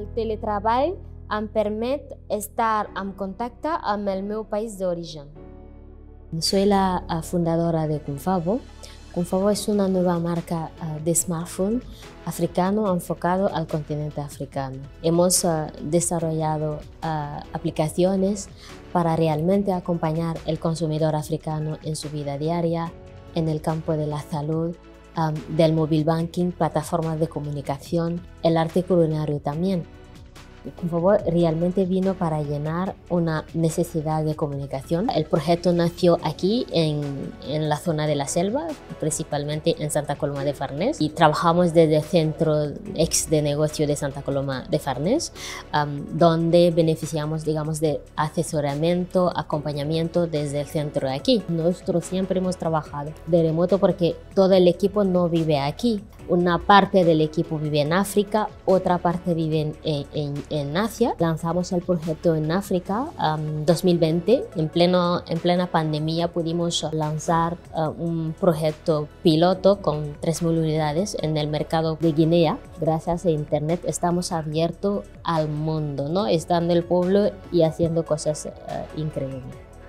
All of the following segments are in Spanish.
El teletreball em permet estar en contacte amb el meu país d'origen. Soy la fundadora de Cunfavo. Cunfavo es una nueva marca de smartphone africano enfocado al continente africano. Hemos desarrollado aplicaciones para realmente acompañar al consumidor africano en su vida diaria, en el campo de la salud, del mobile banking, plataformas de comunicación, el arte culinario también. Cunfavo realmente vino para llenar una necesidad de comunicación. El proyecto nació aquí en la zona de la selva, principalmente en Santa Coloma de Farners, y trabajamos desde el centro ex de negocio de Santa Coloma de Farners, donde beneficiamos, digamos, de asesoramiento, acompañamiento desde el centro de aquí. Nosotros siempre hemos trabajado de remoto porque todo el equipo no vive aquí. Una parte del equipo vive en África, otra parte vive en Asia. Lanzamos el proyecto en África en 2020. En plena pandemia pudimos lanzar un proyecto piloto con 3.000 unidades en el mercado de Guinea. Gracias a Internet estamos abiertos al mundo, ¿no? Estando en el pueblo y haciendo cosas increíbles.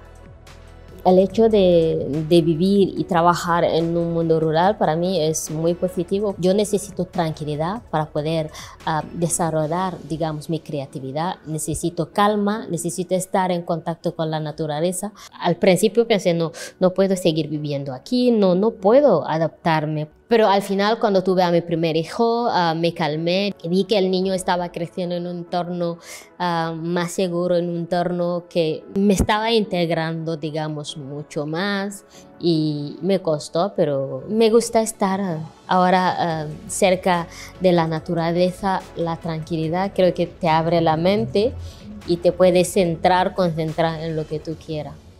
El hecho de vivir y trabajar en un mundo rural para mí es muy positivo. Yo necesito tranquilidad para poder desarrollar, digamos, mi creatividad. Necesito calma, necesito estar en contacto con la naturaleza. Al principio pensé, no puedo seguir viviendo aquí, no puedo adaptarme. Pero al final, cuando tuve a mi primer hijo, me calmé, vi que el niño estaba creciendo en un entorno más seguro, en un entorno que me estaba integrando, digamos, mucho más, y me costó, pero me gusta estar ahora cerca de la naturaleza. La tranquilidad creo que te abre la mente y te puedes concentrar en lo que tú quieras.